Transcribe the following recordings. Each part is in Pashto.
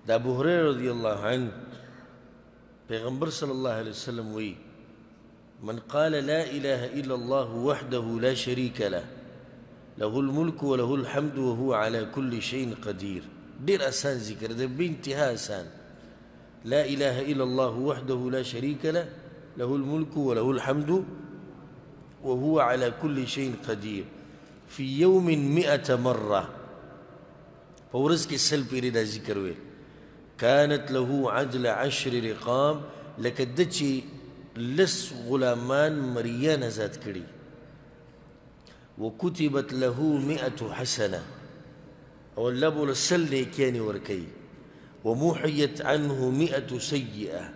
دا ابو هريره رضی الله عنه پیغمبر صلی الله علیه وسلم وی من قال لا اله الا الله وحده لا شريك له له الملك وله الحمد وهو على كل شيء قدير. دير اسان ذكر ده بانتهاء اسان. لا اله الا الله وحده لا شريك له له الملك وله الحمد وهو على كل شيء قدير في يوم 100 مرة. فورزك السلب يريد ذكر ويل كانت له عدل 10 رقاب لكدتشي لس غلامان مريان ذات كري وكتبت له 100 حسنة أو اللبو للسل كياني وركي ومحيت عنه 100 سيئة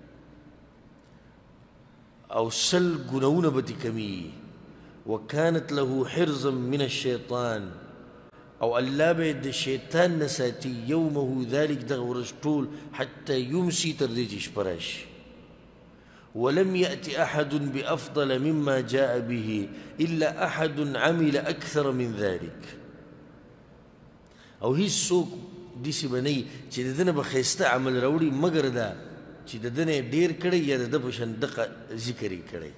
أو سل قنون بتكمي وكانت له حرزا من الشيطان أو اللابد الشيطان نساتي يومه ذلك دغورش طول حتى يمسي ترديجش براش ولم يأتي أحد بأفضل مما جاء به إلا أحد عمل أكثر من ذلك. أو هي السوق دي سبني چې دنه بخيسته عمل راوړي مگر دا چې دنه ډیر کړي یا د پښن دغه ذکر یې کړي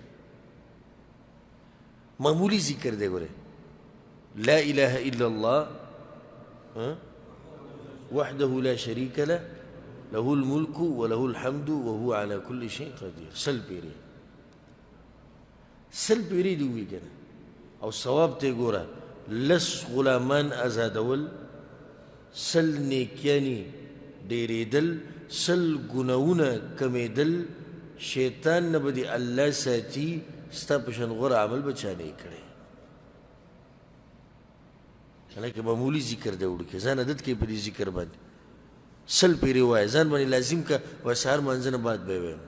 معمولی ذکر دی ګوره لا إله إلا الله وحده لا شريك له له الملك وله الحمد وهو على كل شيء قدير. سل پیری دی وی کنه او ثواب ته ګوره لس غلامان آزادول سل نیکیانی ډیریدل سل ګناونه کمیدل شیطان نه بدی الله ساتي ستا پشن غوره عمل بچانه کړي لکه معمولی ذکر دی وړي که ځان عادت کوي په دې ذکر باندې سل پیری وای ځان باندې لازم کا و سهار منځنه بعد به ویم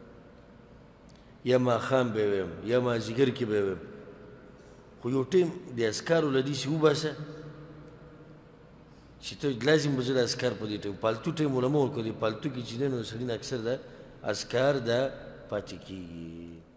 یا ماښام به ویم یا مازدیګر کې به ویم خو یو ټیم د اذکارو له دې چې وباسه چې ته لازم به زه د اذکار په دې ټیم پالتو ټیم ولمه ورکړو دې پالتو کې چې دی نو سړي نه اکثر د اذکار د پاتې کېږي